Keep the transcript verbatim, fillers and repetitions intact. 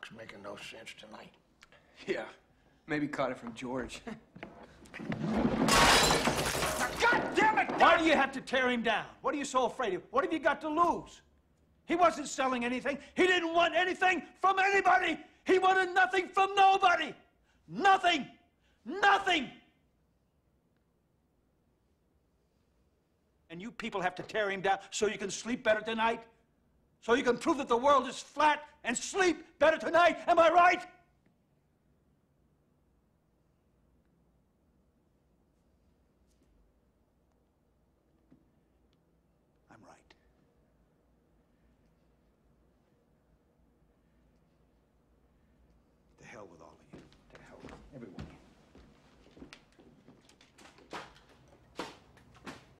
talk's making no sense tonight. Yeah, maybe caught it from George. Now, God damn it! Why do you have to tear him down? What are you so afraid of? What have you got to lose? He wasn't selling anything. He didn't want anything from anybody. He wanted nothing from nobody. Nothing. Nothing. And you people have to tear him down so you can sleep better tonight? So you can prove that the world is flat and sleep better tonight? Am I right? I'm right.